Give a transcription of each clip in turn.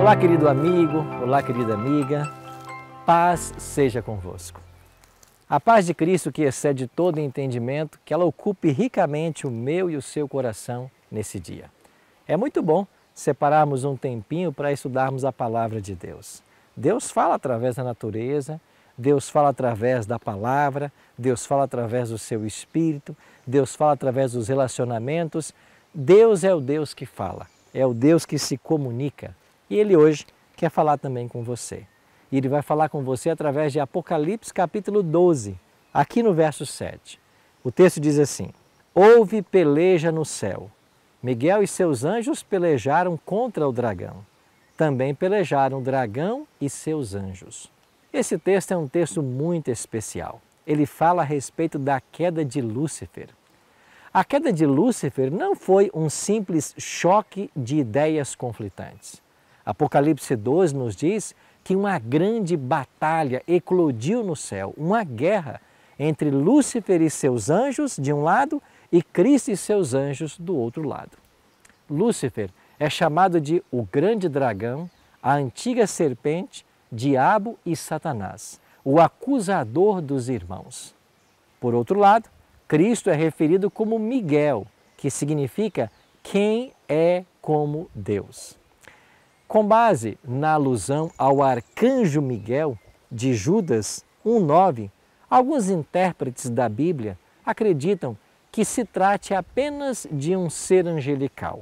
Olá, querido amigo, olá, querida amiga, paz seja convosco. A paz de Cristo, que excede todo entendimento, que ela ocupe ricamente o meu e o seu coração nesse dia. É muito bom separarmos um tempinho para estudarmos a palavra de Deus. Deus fala através da natureza, Deus fala através da palavra, Deus fala através do seu espírito, Deus fala através dos relacionamentos. Deus é o Deus que fala, é o Deus que se comunica. E Ele hoje quer falar também com você. E Ele vai falar com você através de Apocalipse capítulo 12, aqui no verso 7. O texto diz assim: Houve peleja no céu. Miguel e seus anjos pelejaram contra o dragão. Também pelejaram o dragão e seus anjos. Esse texto é um texto muito especial. Ele fala a respeito da queda de Lúcifer. A queda de Lúcifer não foi um simples choque de ideias conflitantes. Apocalipse 12 nos diz que uma grande batalha eclodiu no céu, uma guerra entre Lúcifer e seus anjos de um lado e Cristo e seus anjos do outro lado. Lúcifer é chamado de o grande dragão, a antiga serpente, diabo e Satanás, o acusador dos irmãos. Por outro lado, Cristo é referido como Miguel, que significa quem é como Deus. Com base na alusão ao arcanjo Miguel, de Judas 1,9, alguns intérpretes da Bíblia acreditam que se trate apenas de um ser angelical.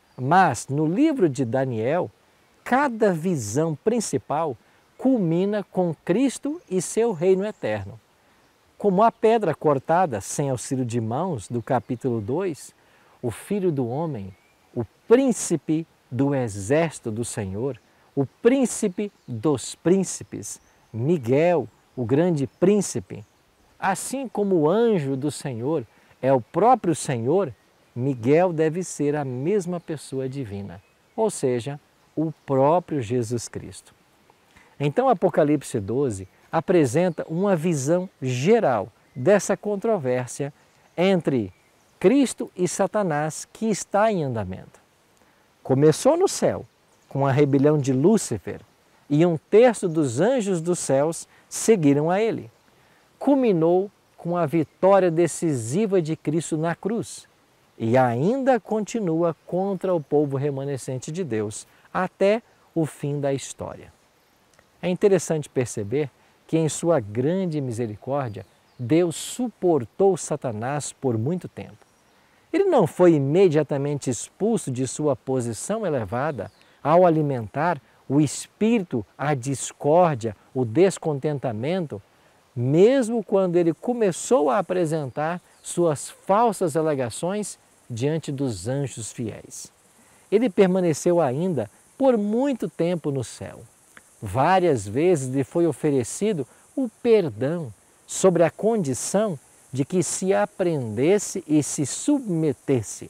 Mas no livro de Daniel, cada visão principal culmina com Cristo e seu reino eterno. Como a pedra cortada sem auxílio de mãos, do capítulo 2, o Filho do Homem, o príncipe do exército do Senhor, o príncipe dos príncipes, Miguel, o grande príncipe, assim como o anjo do Senhor é o próprio Senhor, Miguel deve ser a mesma pessoa divina, ou seja, o próprio Jesus Cristo. Então, Apocalipse 12 apresenta uma visão geral dessa controvérsia entre Cristo e Satanás que está em andamento. Começou no céu, com a rebelião de Lúcifer, e um terço dos anjos dos céus seguiram a ele. Culminou com a vitória decisiva de Cristo na cruz e ainda continua contra o povo remanescente de Deus até o fim da história. É interessante perceber que, em sua grande misericórdia, Deus suportou Satanás por muito tempo. Ele não foi imediatamente expulso de sua posição elevada ao alimentar o espírito, a discórdia, o descontentamento, mesmo quando ele começou a apresentar suas falsas alegações diante dos anjos fiéis. Ele permaneceu ainda por muito tempo no céu. Várias vezes lhe foi oferecido o perdão sobre a condição de que se aprendesse e se submetesse.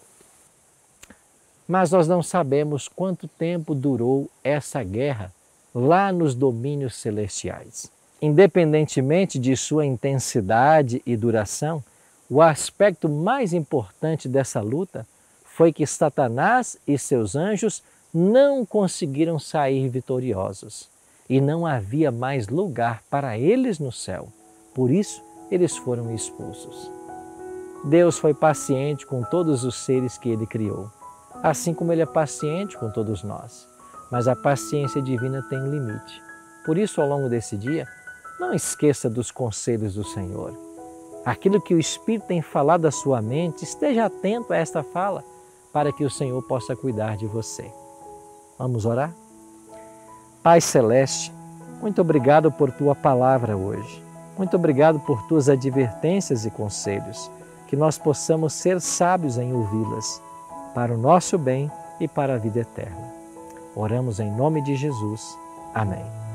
Mas nós não sabemos quanto tempo durou essa guerra lá nos domínios celestiais. Independentemente de sua intensidade e duração, o aspecto mais importante dessa luta foi que Satanás e seus anjos não conseguiram sair vitoriosos e não havia mais lugar para eles no céu. Por isso, eles foram expulsos. Deus foi paciente com todos os seres que Ele criou, assim como Ele é paciente com todos nós. Mas a paciência divina tem um limite. Por isso, ao longo desse dia, não esqueça dos conselhos do Senhor. Aquilo que o Espírito tem falado à sua mente, esteja atento a esta fala, para que o Senhor possa cuidar de você. Vamos orar? Pai Celeste, muito obrigado por Tua palavra hoje. Muito obrigado por Tuas advertências e conselhos, que nós possamos ser sábios em ouvi-las, para o nosso bem e para a vida eterna. Oramos em nome de Jesus. Amém.